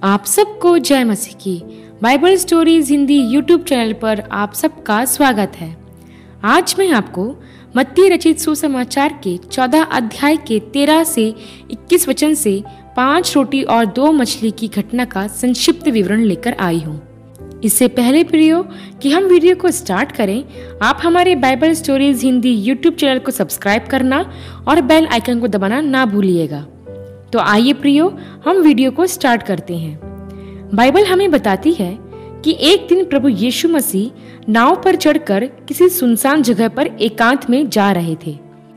आप सबको जय मसीह की Bible stories Hindi YouTube channel पर आप सबका स्वागत है। आज मैं आपको मत्ती रचित सुसमाचार के 14 अध्याय के 13 से 21 वचन से 5 रोटी और 2 मछली की घटना का संक्षिप्त विवरण लेकर आई हूँ। इससे पहले प्रियो कि हम वीडियो को स्टार्ट करें, आप हमारे Bible stories Hindi YouTube channel को सब्सक्राइब करना और बेल आइकन को दबाना ना भूलिएगा। तो आइए प्रियो, हम वीडियो को स्टार्ट करते हैं। बाइबल हमें बताती है कि एक दिन प्रभु यीशु मसीह नाव पर चढ़कर किसी सुनसान जगह पर एकांत में जा रहे थे।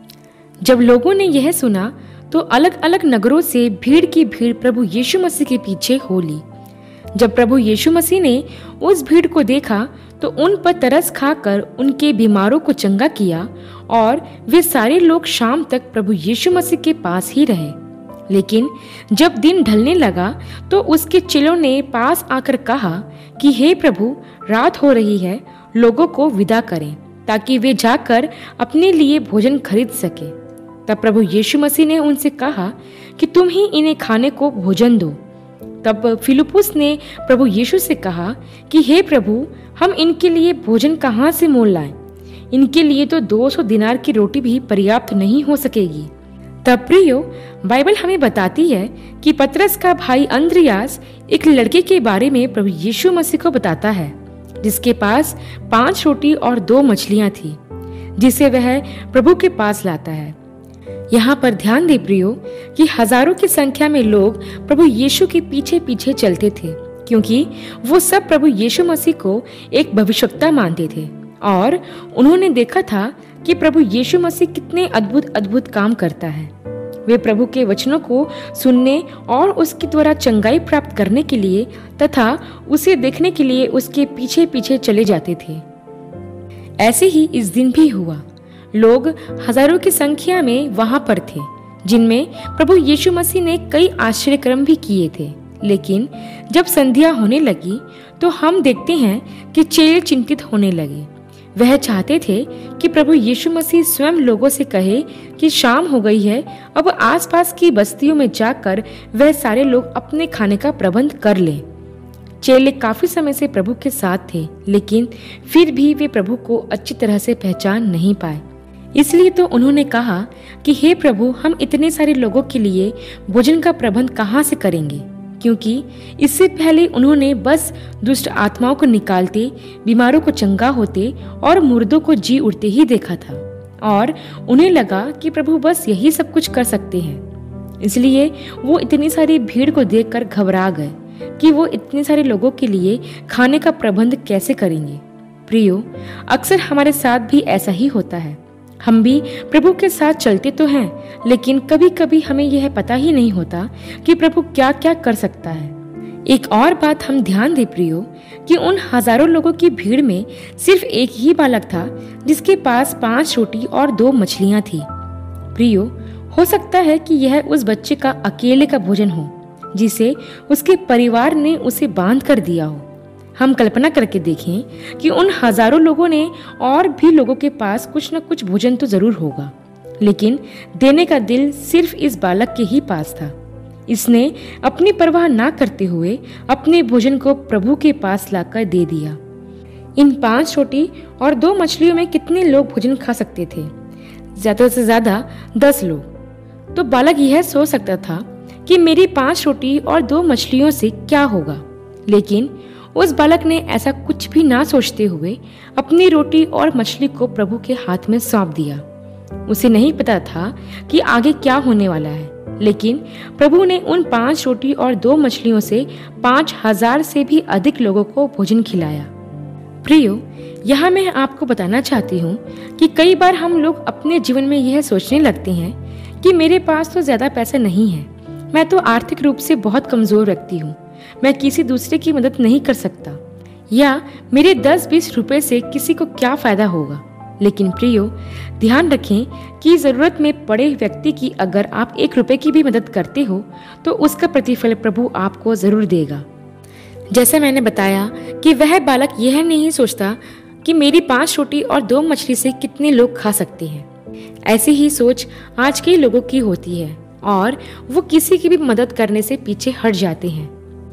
जब लोगों ने यह सुना तो अलग अलग नगरों से भीड़ की भीड़ प्रभु यीशु मसीह के पीछे हो ली। जब प्रभु यीशु मसीह ने उस भीड़ को देखा तो उन पर तरस खाकर उनके बीमारों को चंगा किया और वे सारे लोग शाम तक प्रभु यीशु मसीह के पास ही रहे। लेकिन जब दिन ढलने लगा तो उसके चेलों ने पास आकर कहा कि हे प्रभु, रात हो रही है, लोगों को विदा करें ताकि वे जाकर अपने लिए भोजन खरीद सके। तब प्रभु यीशु मसीह ने उनसे कहा कि तुम ही इन्हें खाने को भोजन दो। तब फिलिप्पुस ने प्रभु यीशु से कहा कि हे प्रभु, हम इनके लिए भोजन कहाँ से मोल लाएं? इनके लिए तो 200 दिनार की रोटी भी पर्याप्त नहीं हो सकेगी। तब प्रियो, बाइबल हमें बताती है कि पतरस का भाई अंद्रियास एक लड़के के बारे में प्रभु यीशु मसीह को बताता है जिसके पास 5 रोटी और 2 मछलियां थी, जिसे वह प्रभु के पास लाता है। यहाँ पर ध्यान दे प्रियो कि हजारों की संख्या में लोग प्रभु यीशु के पीछे पीछे चलते थे, क्योंकि वो सब प्रभु यीशु मसीह को एक भविष्यवक्ता मानते थे और उन्होंने देखा था कि प्रभु यीशु मसीह कितने अद्भुत अद्भुत काम करता है। वे प्रभु के वचनों को सुनने और उसके द्वारा चंगाई प्राप्त करने के लिए तथा उसे देखने के लिए उसके पीछे पीछे चले जाते थे। ऐसे ही इस दिन भी हुआ। लोग हजारों की संख्या में वहां पर थे, जिनमें प्रभु यीशु मसीह ने कई आश्चर्यक्रम भी किए थे। लेकिन जब संध्या होने लगी तो हम देखते हैं कि चेले चिंतित होने लगे। वह चाहते थे कि प्रभु यीशु मसीह स्वयं लोगों से कहे कि शाम हो गई है, अब आसपास की बस्तियों में जाकर वह सारे लोग अपने खाने का प्रबंध कर लें। चेले काफी समय से प्रभु के साथ थे, लेकिन फिर भी वे प्रभु को अच्छी तरह से पहचान नहीं पाए। इसलिए तो उन्होंने कहा कि हे प्रभु, हम इतने सारे लोगों के लिए भोजन का प्रबंध कहाँ से करेंगे? क्योंकि इससे पहले उन्होंने बस दुष्ट आत्माओं को निकालते, बीमारों को चंगा होते और मुर्दों को जी उठते ही देखा था, और उन्हें लगा कि प्रभु बस यही सब कुछ कर सकते हैं। इसलिए वो इतनी सारी भीड़ को देखकर घबरा गए कि वो इतने सारे लोगों के लिए खाने का प्रबंध कैसे करेंगे। प्रियो, अक्सर हमारे साथ भी ऐसा ही होता है। हम भी प्रभु के साथ चलते तो हैं, लेकिन कभी कभी हमें यह पता ही नहीं होता कि प्रभु क्या क्या कर सकता है। एक और बात हम ध्यान दें प्रियो कि उन हजारों लोगों की भीड़ में सिर्फ एक ही बालक था जिसके पास 5 रोटी और 2 मछलियां थी। प्रियो, हो सकता है कि यह उस बच्चे का अकेले का भोजन हो जिसे उसके परिवार ने उसे बांध कर दिया हो। हम कल्पना करके देखें कि उन हजारों लोगों ने और भी लोगों के पास कुछ न कुछ भोजन तो जरूर होगा, लेकिन देने का दिल सिर्फ इस बालक के ही पास था। इसने अपनी परवाह ना करते हुए अपने भोजन को प्रभु के पास लाकर दे दिया। इन 5 रोटी और 2 मछलियों में कितने लोग भोजन खा सकते थे? ज्यादा से ज्यादा 10 लोग। तो बालक यह सोच सकता था कि मेरी 5 रोटी और 2 मछलियों से क्या होगा, लेकिन उस बालक ने ऐसा कुछ भी ना सोचते हुए अपनी रोटी और मछली को प्रभु के हाथ में सौंप दिया। उसे नहीं पता था कि आगे क्या होने वाला है, लेकिन प्रभु ने उन 5 रोटी और 2 मछलियों से 5000 से भी अधिक लोगों को भोजन खिलाया। प्रियो, यहाँ मैं आपको बताना चाहती हूँ कि कई बार हम लोग अपने जीवन में यह सोचने लगते हैं कि मेरे पास तो ज्यादा पैसे नहीं है, मैं तो आर्थिक रूप से बहुत कमजोर व्यक्ति हूँ, मैं किसी दूसरे की मदद नहीं कर सकता, या मेरे 10-20 रुपए से किसी को क्या फायदा होगा। लेकिन प्रियो, ध्यान रखें कि जरूरत में पड़े व्यक्ति की अगर आप 1 रुपए की भी मदद करते हो तो उसका प्रतिफल प्रभु आपको जरूर देगा। जैसे मैंने बताया कि वह बालक यह नहीं सोचता कि मेरी 5 रोटी और 2 मछली से कितने लोग खा सकते हैं। ऐसी ही सोच आज के लोगों की होती है और वो किसी की भी मदद करने से पीछे हट जाते हैं।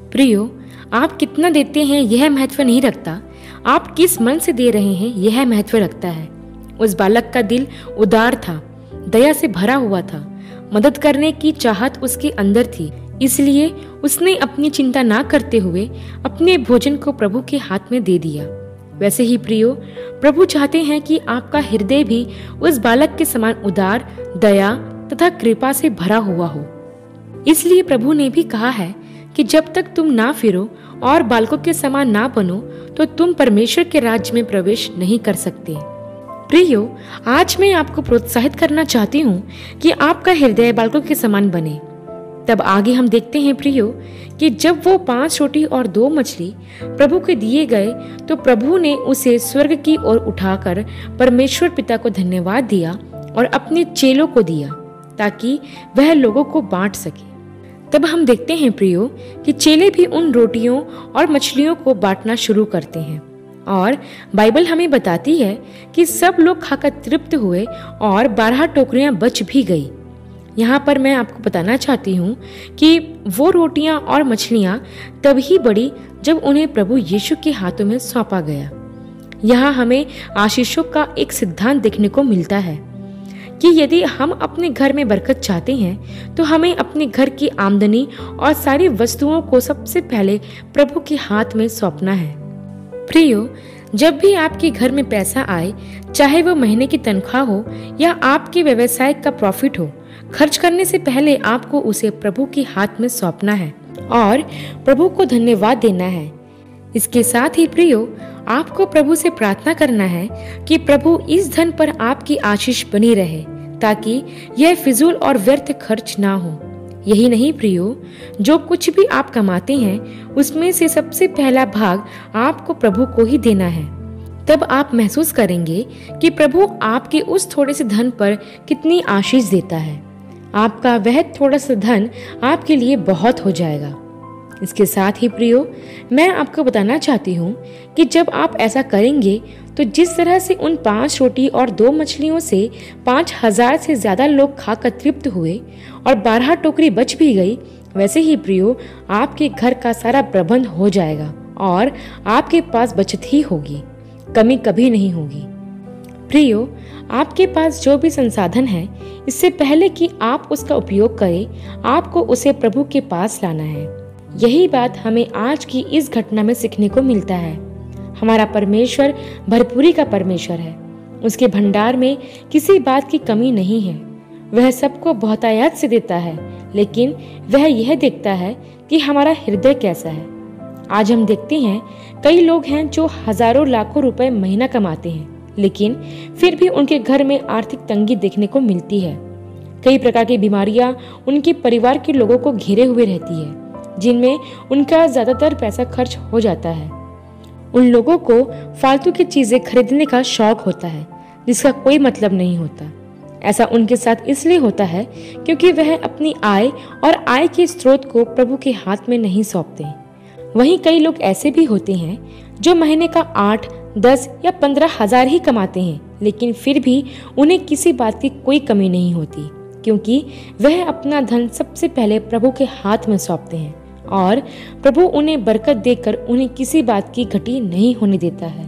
प्रियो, आप कितना देते हैं यह महत्व नहीं रखता, आप किस मन से दे रहे हैं यह महत्व रखता है। उस बालक का दिल उदार था, दया से भरा हुआ था, मदद करने की चाहत उसके अंदर थी, इसलिए उसने अपनी चिंता ना करते हुए अपने भोजन को प्रभु के हाथ में दे दिया। वैसे ही प्रियो, प्रभु चाहते हैं कि आपका हृदय भी उस बालक के समान उदार, दया तथा कृपा से भरा हुआ हो। इसलिए प्रभु ने भी कहा है कि जब तक तुम ना फिरो और बालकों के समान ना बनो तो तुम परमेश्वर के राज्य में प्रवेश नहीं कर सकते। प्रियो, आज मैं आपको प्रोत्साहित करना चाहती हूँ कि आपका हृदय बालकों के समान बने। तब आगे हम देखते हैं प्रियो कि जब वो 5 रोटी और 2 मछली प्रभु को दिए गए तो प्रभु ने उसे स्वर्ग की ओर उठाकर परमेश्वर पिता को धन्यवाद दिया और अपने चेलों को दिया ताकि वह लोगों को बांट सके। तब हम देखते हैं प्रियो कि चेले भी उन रोटियों और मछलियों को बांटना शुरू करते हैं और बाइबल हमें बताती है कि सब लोग खाकर तृप्त हुए और 12 टोकरियां बच भी गई। यहाँ पर मैं आपको बताना चाहती हूँ कि वो रोटियां और मछलियां तभी बढ़ी जब उन्हें प्रभु यीशु के हाथों में सौंपा गया। यहाँ हमें आशीषों का एक सिद्धांत देखने को मिलता है कि यदि हम अपने घर में बरकत चाहते हैं तो हमें अपने घर की आमदनी और सारी वस्तुओं को सबसे पहले प्रभु के हाथ में सौंपना है। प्रियो, जब भी आपके घर में पैसा आए, चाहे वो महीने की तनख्वाह हो या आपके व्यवसाय का प्रॉफिट हो, खर्च करने से पहले आपको उसे प्रभु के हाथ में सौंपना है और प्रभु को धन्यवाद देना है। इसके साथ ही प्रियो, आपको प्रभु से प्रार्थना करना है कि प्रभु इस धन पर आपकी आशीष बनी रहे ताकि यह फिजूल और व्यर्थ खर्च ना हो। यही नहीं प्रियो, जो कुछ भी आप कमाते हैं उसमें से सबसे पहला भाग आपको प्रभु को ही देना है। तब आप महसूस करेंगे कि प्रभु आपके उस थोड़े से धन पर कितनी आशीष देता है। आपका वह थोड़ा सा धन आपके लिए बहुत हो जाएगा। इसके साथ ही प्रियो, मैं आपको बताना चाहती हूँ कि जब आप ऐसा करेंगे तो जिस तरह से उन 5 रोटी और 2 मछलियों से 5000 से ज्यादा लोग खाकर तृप्त हुए और 12 टोकरी बच भी गई, वैसे ही प्रियो आपके घर का सारा प्रबंध हो जाएगा और आपके पास बचत ही होगी, कमी कभी नहीं होगी। प्रियो, आपके पास जो भी संसाधन है, इससे पहले कि आप उसका उपयोग करें, आपको उसे प्रभु के पास लाना है। यही बात हमें आज की इस घटना में सीखने को मिलता है। हमारा परमेश्वर भरपूरी का परमेश्वर है। उसके भंडार में किसी बात की कमी नहीं है। वह सबको बहुतायत से देता है, लेकिन वह यह देखता है कि हमारा हृदय कैसा है। आज हम देखते हैं कई लोग हैं जो हजारों लाखों रुपए महीना कमाते हैं, लेकिन फिर भी उनके घर में आर्थिक तंगी देखने को मिलती है। कई प्रकार की बीमारियां उनके परिवार के लोगों को घेरे हुए रहती है, जिनमें उनका ज्यादातर पैसा खर्च हो जाता है। उन लोगों को फालतू की चीजें खरीदने का शौक होता है, जिसका कोई मतलब नहीं होता। ऐसा उनके साथ इसलिए होता है क्योंकि वह अपनी आय और आय के स्रोत को प्रभु के हाथ में नहीं सौंपते। वहीं कई लोग ऐसे भी होते हैं जो महीने का 8, 10 या 15 हजार ही कमाते हैं, लेकिन फिर भी उन्हें किसी बात की कोई कमी नहीं होती, क्योंकि वह अपना धन सबसे पहले प्रभु के हाथ में सौंपते हैं और प्रभु उन्हें बरकत देकर उन्हें किसी बात की घटी नहीं होने देता है।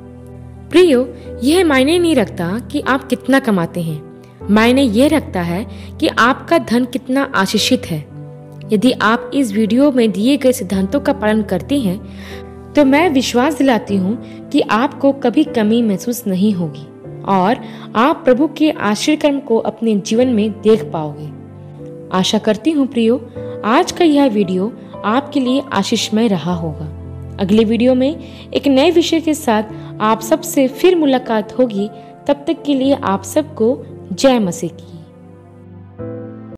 प्रियो, यह मायने नहीं रखता कि आप कितना कमाते हैं, मायने यह रखता है कि आपका धन कितना आशीषित है। यदि आप इस वीडियो में दिए गए सिद्धांतों का पालन करते हैं तो मैं विश्वास दिलाती हूँ कि आपको कभी कमी महसूस नहीं होगी और आप प्रभु के आशीर्वाद को अपने जीवन में देख पाओगे। आशा करती हूँ प्रियो, आज का यह वीडियो आपके लिए आशीषमय रहा होगा। अगले वीडियो में एक नए विषय के साथ आप सबसे फिर मुलाकात होगी। तब तक के लिए आप सबको जय मसीह की।